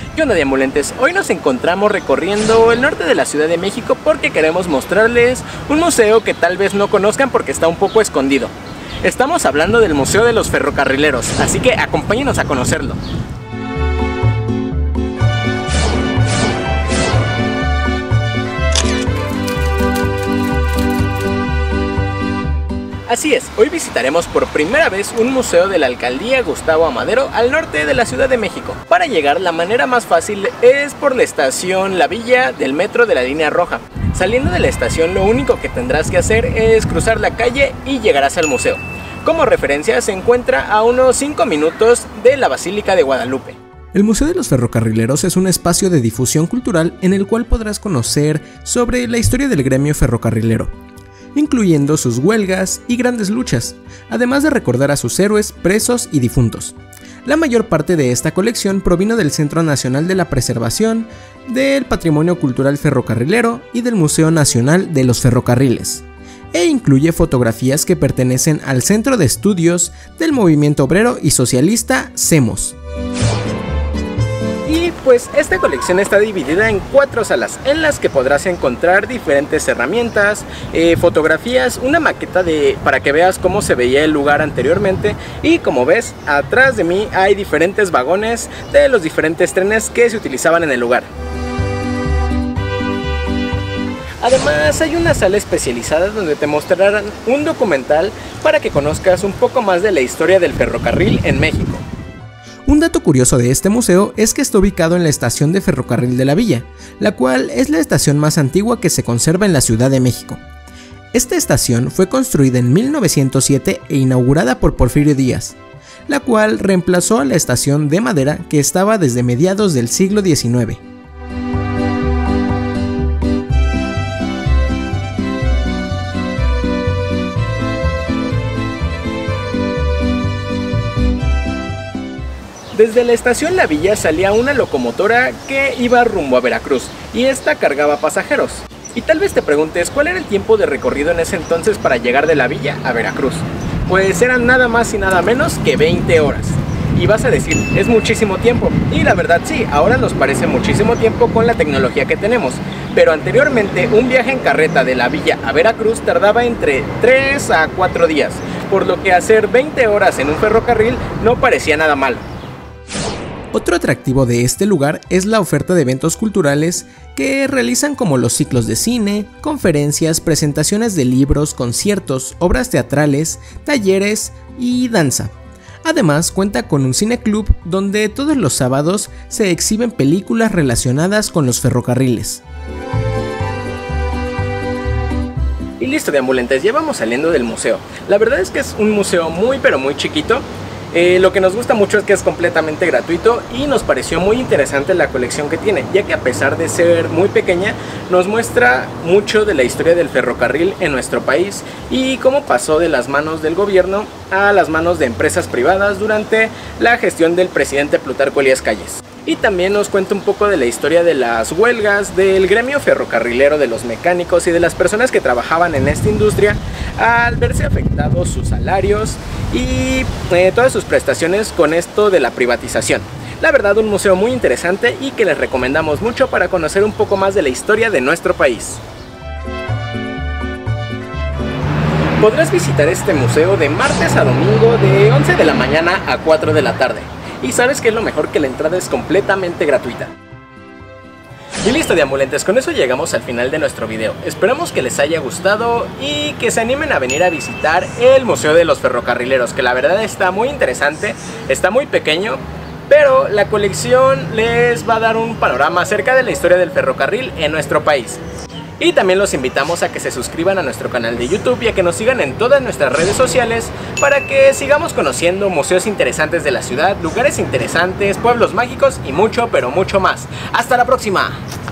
¿Qué onda, diambulentes? Hoy nos encontramos recorriendo el norte de la Ciudad de México porque queremos mostrarles un museo que tal vez no conozcan porque está un poco escondido. Estamos hablando del Museo de los Ferrocarrileros, así que acompáñenos a conocerlo. Así es, hoy visitaremos por primera vez un museo de la Alcaldía Gustavo Amadero al norte de la Ciudad de México. Para llegar, la manera más fácil es por la estación La Villa del metro de la línea roja. Saliendo de la estación, lo único que tendrás que hacer es cruzar la calle y llegarás al museo. Como referencia, se encuentra a unos 5 minutos de la Basílica de Guadalupe. El Museo de los Ferrocarrileros es un espacio de difusión cultural en el cual podrás conocer sobre la historia del gremio ferrocarrilero, incluyendo sus huelgas y grandes luchas, además de recordar a sus héroes, presos y difuntos. La mayor parte de esta colección provino del Centro Nacional de la Preservación del Patrimonio Cultural Ferrocarrilero y del Museo Nacional de los Ferrocarriles, e incluye fotografías que pertenecen al Centro de Estudios del Movimiento Obrero y Socialista CEMOS. Y pues esta colección está dividida en 4 salas en las que podrás encontrar diferentes herramientas, fotografías, una maqueta para que veas cómo se veía el lugar anteriormente, y como ves, atrás de mí hay diferentes vagones de los diferentes trenes que se utilizaban en el lugar. Además, hay una sala especializada donde te mostrarán un documental para que conozcas un poco más de la historia del ferrocarril en México. Un dato curioso de este museo es que está ubicado en la estación de ferrocarril de la Villa, la cual es la estación más antigua que se conserva en la Ciudad de México. Esta estación fue construida en 1907 e inaugurada por Porfirio Díaz, la cual reemplazó a la estación de madera que estaba desde mediados del siglo XIX. Desde la estación La Villa salía una locomotora que iba rumbo a Veracruz, y esta cargaba pasajeros. Y tal vez te preguntes, ¿cuál era el tiempo de recorrido en ese entonces para llegar de La Villa a Veracruz? Pues eran nada más y nada menos que 20 horas. Y vas a decir, es muchísimo tiempo. Y la verdad sí, ahora nos parece muchísimo tiempo con la tecnología que tenemos. Pero anteriormente, un viaje en carreta de La Villa a Veracruz tardaba entre 3 a 4 días, por lo que hacer 20 horas en un ferrocarril no parecía nada malo. Otro atractivo de este lugar es la oferta de eventos culturales que realizan, como los ciclos de cine, conferencias, presentaciones de libros, conciertos, obras teatrales, talleres y danza. Además, cuenta con un cineclub donde todos los sábados se exhiben películas relacionadas con los ferrocarriles. Y listo, diambulentes, ya vamos saliendo del museo. La verdad es que es un museo muy chiquito. Lo que nos gusta mucho es que es completamente gratuito y nos pareció muy interesante la colección que tiene, ya que a pesar de ser muy pequeña, nos muestra mucho de la historia del ferrocarril en nuestro país y cómo pasó de las manos del gobierno a las manos de empresas privadas durante la gestión del presidente Plutarco Elías Calles. Y también nos cuenta un poco de la historia de las huelgas, del gremio ferrocarrilero, de los mecánicos y de las personas que trabajaban en esta industria al verse afectados sus salarios y todas sus prestaciones con esto de la privatización. La verdad, un museo muy interesante y que les recomendamos mucho para conocer un poco más de la historia de nuestro país. Podrás visitar este museo de martes a domingo de 11 de la mañana a 4 de la tarde. Y sabes que es lo mejor, que la entrada es completamente gratuita. Y listo, diambulentes, con eso llegamos al final de nuestro video. Esperamos que les haya gustado y que se animen a venir a visitar el Museo de los Ferrocarrileros, que la verdad está muy interesante, está muy pequeño, pero la colección les va a dar un panorama acerca de la historia del ferrocarril en nuestro país. Y también los invitamos a que se suscriban a nuestro canal de YouTube y a que nos sigan en todas nuestras redes sociales para que sigamos conociendo museos interesantes de la ciudad, lugares interesantes, pueblos mágicos y mucho, pero mucho más. ¡Hasta la próxima!